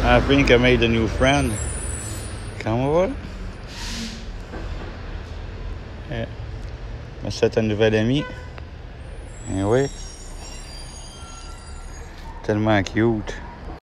I think I made a new friend. Come over. Yeah. C'est un nouvel ami. Eh oui. Tellement cute.